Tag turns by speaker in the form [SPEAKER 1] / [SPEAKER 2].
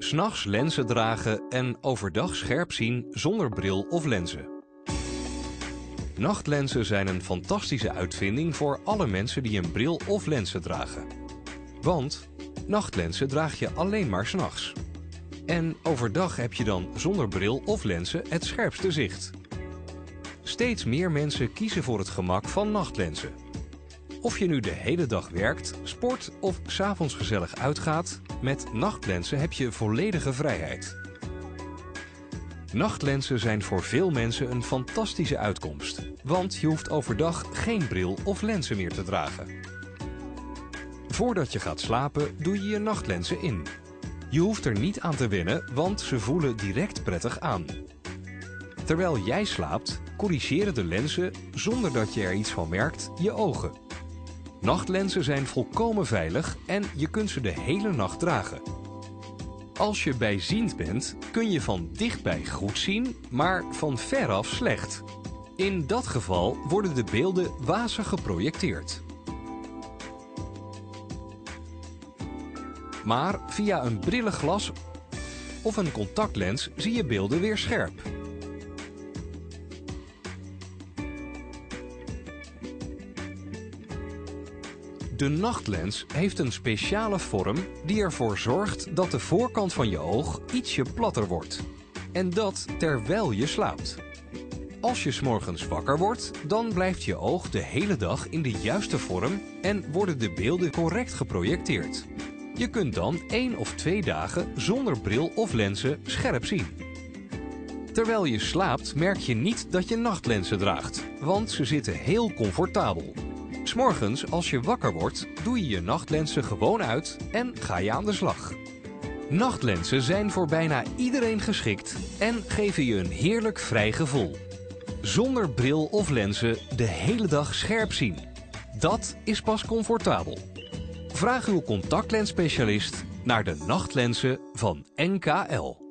[SPEAKER 1] 'S'nachts lenzen dragen en overdag scherp zien zonder bril of lenzen. Nachtlenzen zijn een fantastische uitvinding voor alle mensen die een bril of lenzen dragen. Want nachtlenzen draag je alleen maar 's nachts. En overdag heb je dan zonder bril of lenzen het scherpste zicht. Steeds meer mensen kiezen voor het gemak van nachtlenzen. Of je nu de hele dag werkt, sport of 's avonds gezellig uitgaat, met nachtlenzen heb je volledige vrijheid. Nachtlenzen zijn voor veel mensen een fantastische uitkomst, want je hoeft overdag geen bril of lenzen meer te dragen. Voordat je gaat slapen doe je je nachtlenzen in. Je hoeft er niet aan te wennen, want ze voelen direct prettig aan. Terwijl jij slaapt, corrigeren de lenzen, zonder dat je er iets van merkt, je ogen. Nachtlenzen zijn volkomen veilig en je kunt ze de hele nacht dragen. Als je bijziend bent, kun je van dichtbij goed zien, maar van veraf slecht. In dat geval worden de beelden wazig geprojecteerd. Maar via een brillenglas of een contactlens zie je beelden weer scherp. De nachtlens heeft een speciale vorm die ervoor zorgt dat de voorkant van je oog ietsje platter wordt. En dat terwijl je slaapt. Als je 's morgens wakker wordt, dan blijft je oog de hele dag in de juiste vorm en worden de beelden correct geprojecteerd. Je kunt dan 1 of 2 dagen zonder bril of lenzen scherp zien. Terwijl je slaapt merk je niet dat je nachtlenzen draagt, want ze zitten heel comfortabel. 'S Morgens als je wakker wordt, doe je je nachtlenzen gewoon uit en ga je aan de slag. Nachtlenzen zijn voor bijna iedereen geschikt en geven je een heerlijk vrij gevoel. Zonder bril of lenzen de hele dag scherp zien. Dat is pas comfortabel. Vraag uw contactlensspecialist naar de nachtlenzen van NKL.